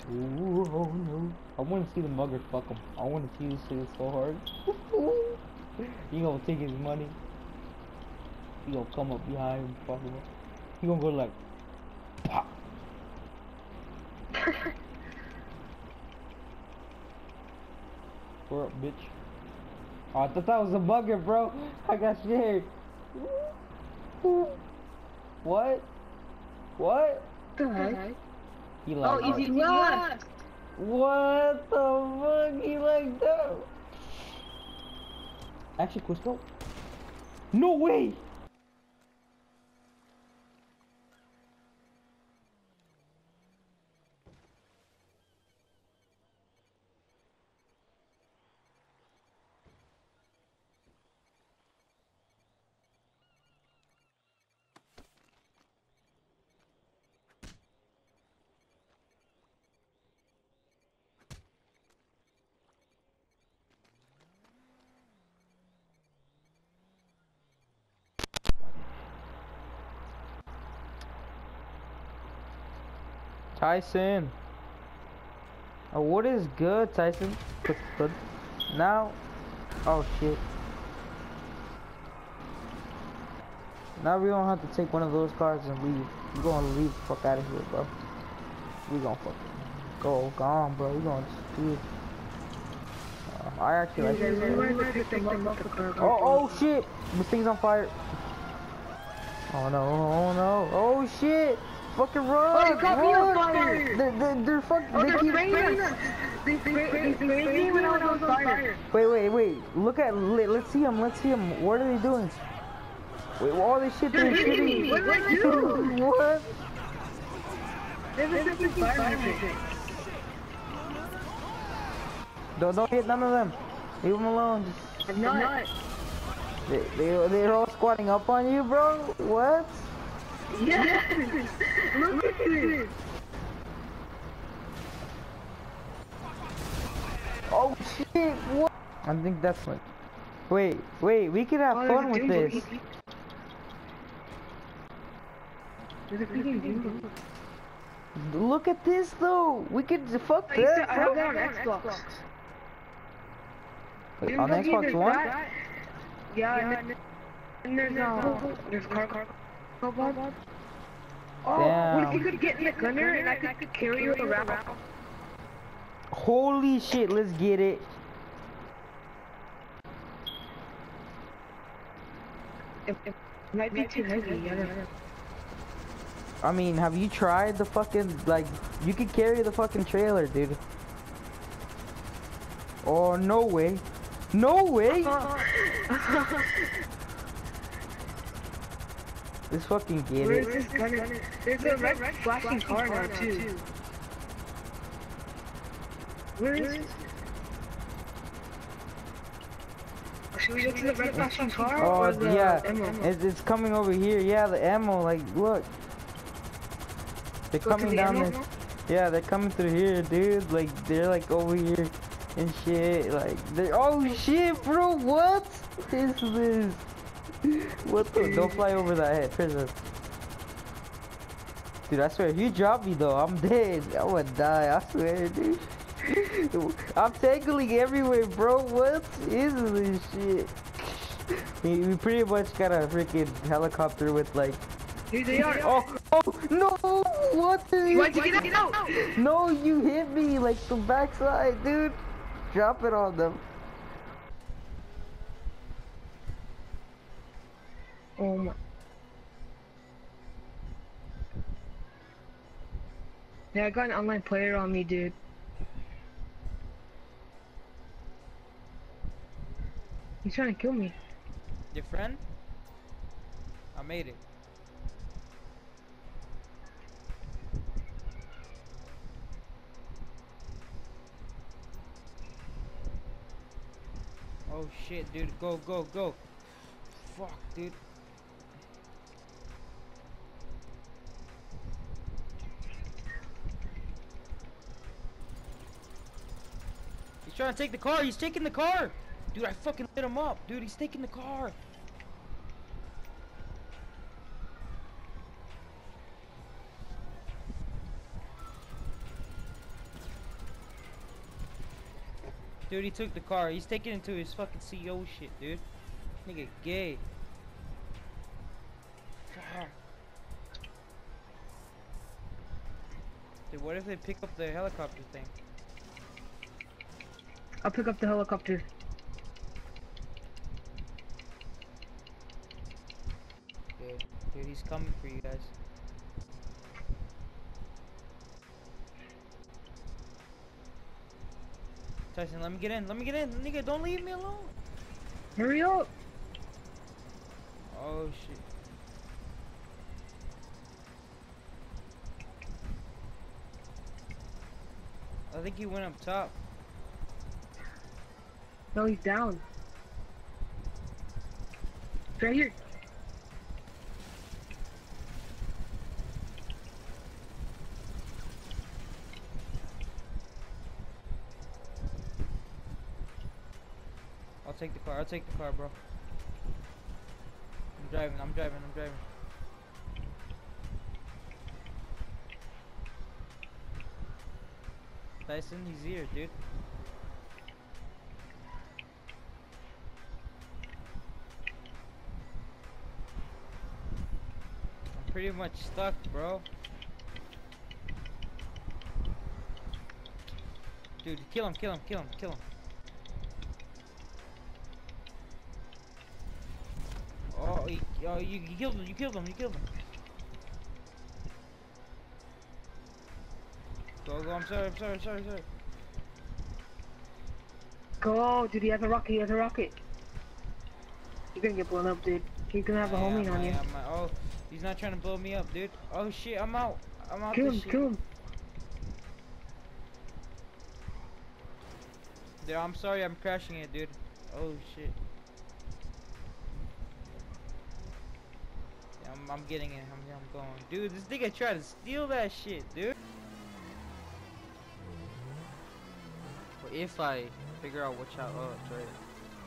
Ooh, oh no. I want to see the mugger fuck him. I want to see this shit so hard. He gonna take his money. He gonna come up behind him, fuck him up. He gonna go like, pop. Where up, bitch? Oh, I thought that was a mugger, bro. I got scared. What? What? The heck? He like, Oh, easy run! what the fuck? He like that? Actually, Cusco? No way! Tyson. Oh, what is good, Tyson? What's good? Now, oh shit. Now we don't have to take one of those cars and leave. We're gonna leave the fuck out of here, bro. We gonna fucking go on, bro. We gonna just do it. I actually like it. Oh shit! This thing's on fire. Oh no! Oh no! Oh shit! Fucking run! Oh, it got me on fire! They're fucking. Oh, they keep spraying us! They sprayed me when I was on fire! Wait! Look at. Let's see them. Let's see them. What are they doing? Wait, all this shit they're shooting. What did I do? What? There's a freaking fire. Don't hit none of them. Leave them alone. Just, I'm not. They're all squatting up on you, bro. What? Yes! Look at this! Oh shit! What? I think that's like. Wait! We could have fun with this. There's a freaking dude. Look at this though. We could fuck I that. have that on Xbox. Wait, on Xbox One? Yeah, and there's car. Oh, Damn. what if you could get in the gunner and I could carry you around? Holy shit! Let's get it. It might be too heavy. I mean, have you tried the fucking, like, you could carry the fucking trailer, dude. Oh, no way. No way! Let's fucking get Where's it. this gunner? There's a red flashing car now, too. Where is... Should we go to the red flashing car or the yeah, ammo? it's coming over here. Yeah, the ammo, like, look. They're Go to coming the down ammo? this. Yeah, they're coming through here, dude. Like, they're like over here and shit. Like, they're, oh shit, bro, what is this? What the? Don't fly over that head, prison. Dude, I swear, if you drop me though, I'm dead. I'm gonna die, I swear, dude. I'm tangling everywhere, bro. What is this shit? We pretty much got a freaking helicopter with like. Here they are. Oh no! What is? Why'd you get out? No, you hit me like the backside, dude. Drop it on them. Oh my. Yeah, I got an online player on me, dude. He's trying to kill me. Your friend? I made it. Oh shit, dude. Go. Fuck, dude. He's trying to take the car. He's taking the car. Dude, I fucking lit him up. Dude, he's taking the car. Dude, he took the car. He's taking it to his fucking CEO shit, dude. Nigga gay. Fuck. Dude, what if they pick up the helicopter thing? I'll pick up the helicopter. Dude, he's coming for you guys. Tyson, let me get in. Let me get in. Nigga, don't leave me alone. Hurry up! Oh, shit. I think he went up top. No, he's down. It's right here. I'll take the car. I'll take the car, bro. I'm driving. I'm driving. I'm driving. Tyson, he's here, dude. I'm pretty much stuck, bro. Dude, kill him, kill him, kill him, kill him. Oh, you killed him, you killed him, you killed him. Go, go, I'm sorry, sorry. Go, dude, he has a rocket, he has a rocket. You're gonna get blown up, dude. He's gonna have a homie on you. Oh, he's not trying to blow me up, dude. Oh shit, I'm out. I'm out. Kill him, kill him. Dude, I'm sorry, I'm crashing it, dude. Oh shit. Yeah, I'm getting it. I'm going. Dude, this nigga tried to steal that shit, dude. But if I figure out which out, oh, it's right.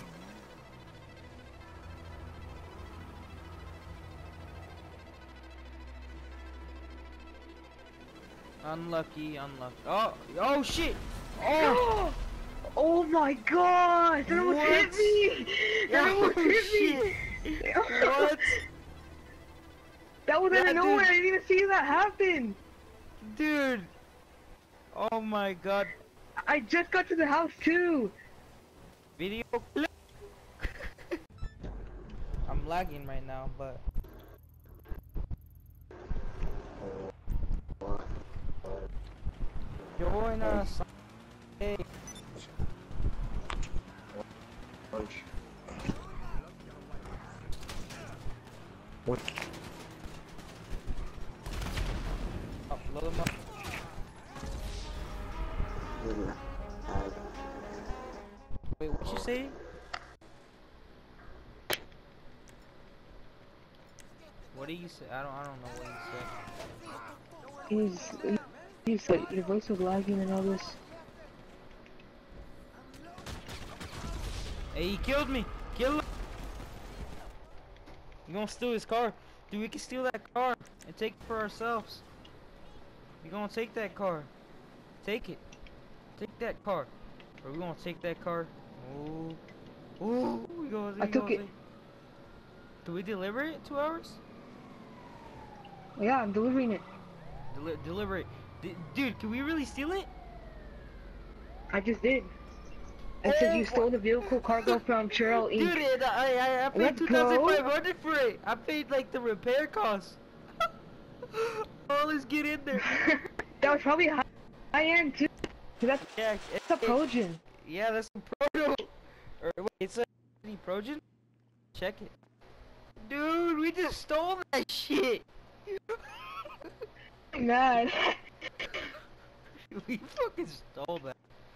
Unlucky, unlucky. Oh shit! Oh! Oh my god! That almost hit me! That almost hit me! What? That was out of nowhere, dude. I didn't even see that happen! Dude! Oh my god. I just got to the house too! Video clip. I'm lagging right now, but join us. Hey. What? Load them up. Wait, what you say? What did you say? I don't know what you said. He's like, your voice was lagging and all this. Hey, he killed me! Kill him! You gonna steal his car? Dude, we can steal that car and take it for ourselves. We gonna take that car. Take it. Take that car. Or we gonna take that car. Ooh. Ooh, I took it. Do we deliver it? 2 hours? Yeah, I'm delivering it. Deliver it. Dude, can we really steal it? I just did. It says you stole the vehicle cargo from Cheryl Inc. Dude, I paid Let's 2,500 for it. I paid like the repair costs. Oh, let's get in there. That was probably high end too. That's Yeah, a Progen. yeah, that's a Proto. Or wait, it's a Progen. Check it. Dude, we just stole that shit. I'm mad. We fucking stole that.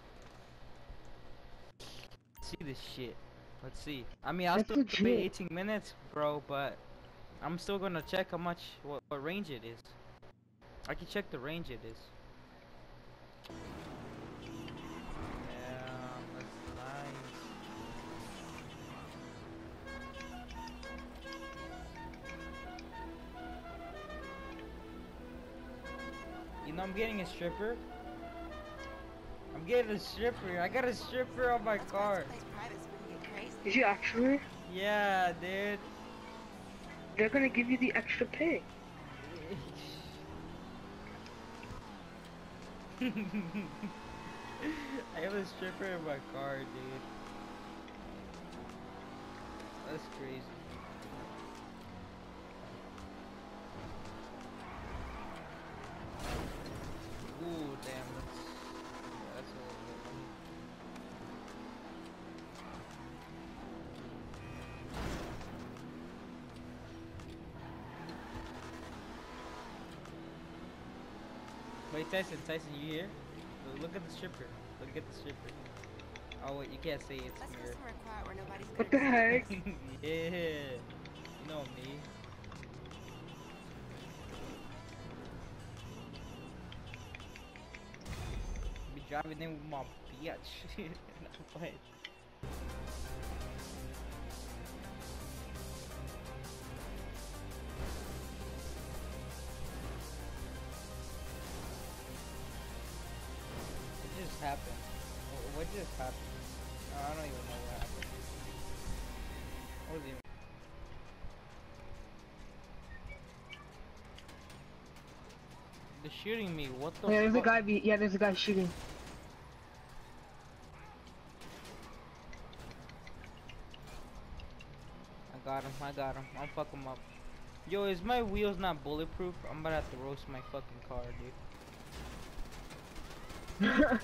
Let's see this shit. Let's see. I mean, I'll That's still legit. wait 18 minutes, bro, but I'm still gonna check how much, what range it is. I can check the range it is. Yeah, that's nice. You know, I'm getting a stripper. I'm getting a stripper. I got a stripper on my car. Did you actually? Yeah, dude. They're gonna give you the extra pay. I have a stripper in my car, dude. That's crazy. Ooh, damn, that's a little bit. Wait, Tyson, you here? Look at the stripper. Look at the stripper. Oh wait, you can't say it's mirror. What the heck? Yeah, you know me. Be driving in with my bitch. No, but what just happened? What just happened? I don't even know what happened. What was even? They're shooting me. What the Yeah, there's a fuck? guy. Yeah, there's a guy shooting. I got him. I'll fuck him up. Yo, is my wheels not bulletproof? I'm about to have to roast my fucking car, dude.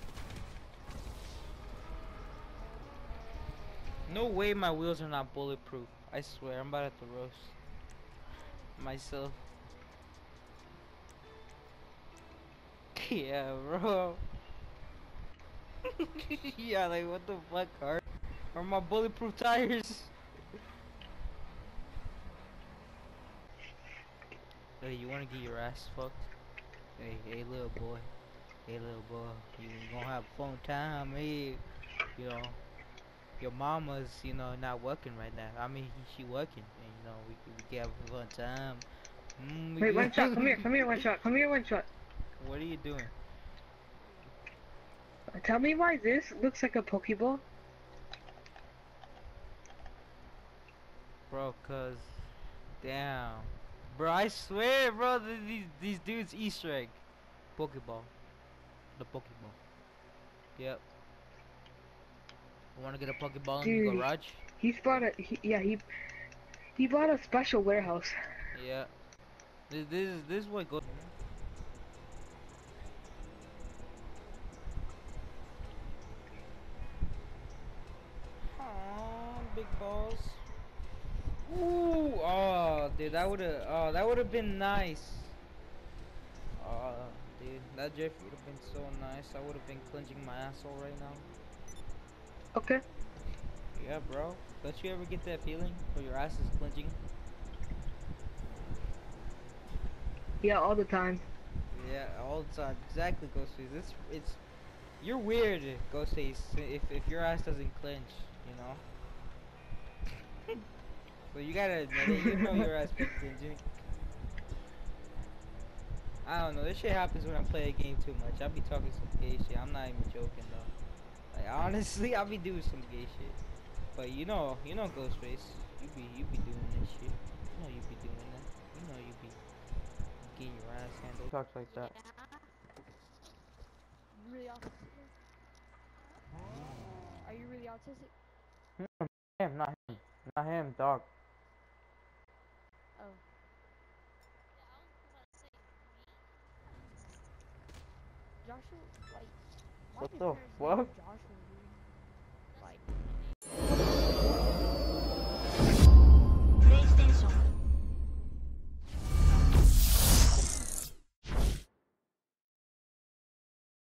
No way my wheels are not bulletproof. I swear, I'm about to have to roast myself. Yeah, bro. Yeah, like what the fuck, car? Are my bulletproof tires? Hey, you wanna get your ass fucked? Hey, little boy. Hey, little boy. You gonna have fun time, hey? You know, your mama's, not working right now. I mean, she working, and we can have a fun time. Wait, one shot. Come here. Come here, one shot. Come here, one shot. What are you doing? Tell me why this looks like a Pokeball. Bro, cause, damn. Bro, I swear, bro, these dudes Easter egg. Pokeball. The Pokeball. Yep. You wanna get a Pokeball in the Dude, garage? he's bought a. He bought a special warehouse. Yeah. This is what goes. Aw, big balls. Ooh, oh, dude, that would've been nice. Dude, that drift would've been so nice. I would've been clenching my asshole right now. Okay. Yeah, bro. Don't you ever get that feeling where your ass is clenching? Yeah, all the time. Yeah, all the time. Exactly, Ghostface. It's you're weird, Ghostface. If your ass doesn't clench, you know. But you gotta admit it. You know your ass be clenching. I don't know. This shit happens when I play a game too much. I be talking some gay shit. I'm not even joking though. Like honestly, I be doing some gay shit. But Ghostface. You be doing this shit. You know you be doing that. You know you be getting your ass handled. Talks like that. Really autistic? Are you really autistic? Him, not him, dog. Oh. Joshua, like, why What do the parents name fuck? you Joshua?